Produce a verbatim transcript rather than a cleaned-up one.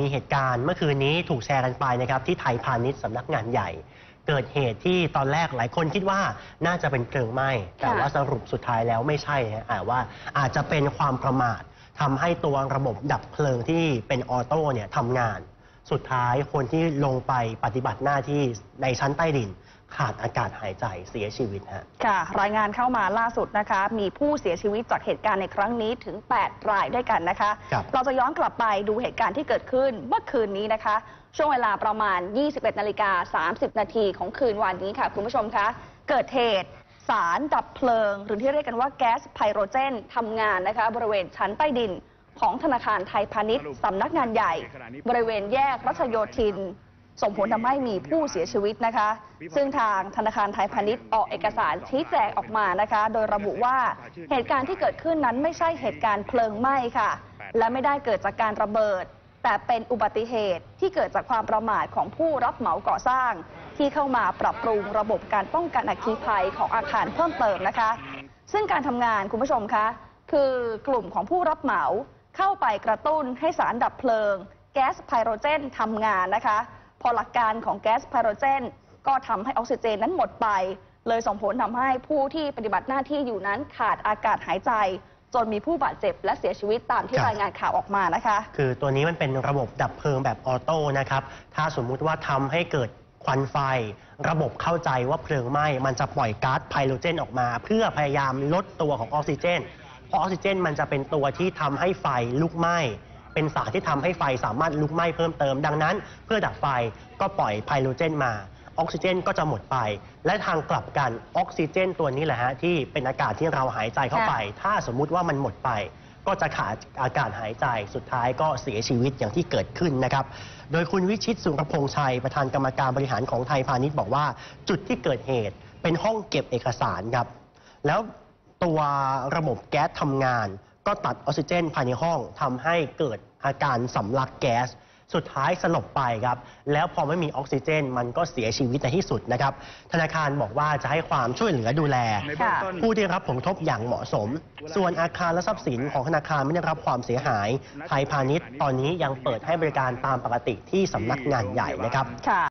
มีเหตุการณ์เมื่อคืนนี้ถูกแชร์กันไปนะครับที่ไทยพาณิชย์สำนักงานใหญ่เกิดเหตุที่ตอนแรกหลายคนคิดว่าน่าจะเป็นเพลิงไหม้แต่ว่าสรุปสุดท้ายแล้วไม่ใช่ฮะแต่ว่าอาจจะเป็นความประมาททำให้ตัวระบบดับเพลิงที่เป็นออโต้เนี่ยทำงานสุดท้ายคนที่ลงไปปฏิบัติหน้าที่ในชั้นใต้ดินขาดอากาศหายใจเสียชีวิตฮะค่ะรายงานเข้ามาล่าสุดนะคะมีผู้เสียชีวิตจากเหตุการณ์ในครั้งนี้ถึงแปดรายด้วยกันนะคะเราจะย้อนกลับไปดูเหตุการณ์ที่เกิดขึ้นเมื่อคืนนี้นะคะช่วงเวลาประมาณ ยี่สิบเอ็ดนาฬิกาสามสิบนาทีของคืนวันนี้ค่ะคุณผู้ชมคะเกิดเหตุสารดับเพลิงหรือที่เรียกกันว่าแก๊สไพโรเจนทำงานนะคะบริเวณชั้นใต้ดินของธนาคารไทยพาณิชย์สำนักงานใหญ่บริเวณแยกรัชโยธินส่งผลทำให้มีผู้เสียชีวิตนะคะซึ่งทางธนาคารไทยพาณิชย์ออกเอกสารชี้แจงออกมานะคะโดยระบุว่าเหตุการณ์ที่เกิดขึ้นนั้นไม่ใช่เหตุการณ์เพลิงไหม้ค่ะและไม่ได้เกิดจากการระเบิดแต่เป็นอุบัติเหตุที่เกิดจากความประมาทของผู้รับเหมาก่อสร้างที่เข้ามาปรับปรุงระบบการป้องกันอัคคีภัยของอาคารเพิ่มเติมนะคะซึ่งการทำงานคุณผู้ชมคะคือกลุ่มของผู้รับเหมาเข้าไปกระตุ้นให้สารดับเพลิงแก๊สไพโรเจนทำงานนะคะพอหลักการของแก๊สไพโรเจนก็ทำให้ออกซิเจนนั้นหมดไปเลยส่งผลทำให้ผู้ที่ปฏิบัติหน้าที่อยู่นั้นขาดอากาศหายใจจนมีผู้บาดเจ็บและเสียชีวิตตามที่รายงานข่าวออกมานะคะคือตัวนี้มันเป็นระบบดับเพลิงแบบออโต้นะครับถ้าสมมุติว่าทำให้เกิดควันไฟระบบเข้าใจว่าเพลิงไหม้มันจะปล่อยก๊าซไพโรเจนออกมาเพื่อพยายามลดตัวของออกซิเจนเพราะออกซิเจนมันจะเป็นตัวที่ทำให้ไฟลุกไหม้เป็นสารที่ทำให้ไฟสามารถลุกไหม้เพิ่มเติมดังนั้นเพื่อดับไฟก็ปล่อยไพโรเจนมาออกซิเจนก็จะหมดไปและทางกลับกันออกซิเจนตัวนี้แหละฮะที่เป็นอากาศที่เราหายใจเข้าไปถ้าสมมุติว่ามันหมดไปก็จะขาดอากาศหายใจสุดท้ายก็เสียชีวิตอย่างที่เกิดขึ้นนะครับโดยคุณวิชิตสุรพงษ์ชัยประธานกรรมการบริหารของไทยพาณิชย์บอกว่าจุดที่เกิดเหตุเป็นห้องเก็บเอกสารครับแล้วตัวระบบแก๊สทำงานก็ตัดออกซิเจนภายในห้องทำให้เกิดอาการสำลักแก๊สสุดท้ายสลบไปครับแล้วพอไม่มีออกซิเจนมันก็เสียชีวิตในที่สุดนะครับธนาคารบอกว่าจะให้ความช่วยเหลือดูแลผู้ที่รับผลกระทบอย่างเหมาะสมส่วนอาคารและทรัพย์สินของธนาคารไม่ได้รับความเสียหายไทยพาณิชย์ตอนนี้ยังเปิดให้บริการตามปกติที่สำนักงานใหญ่นะครับ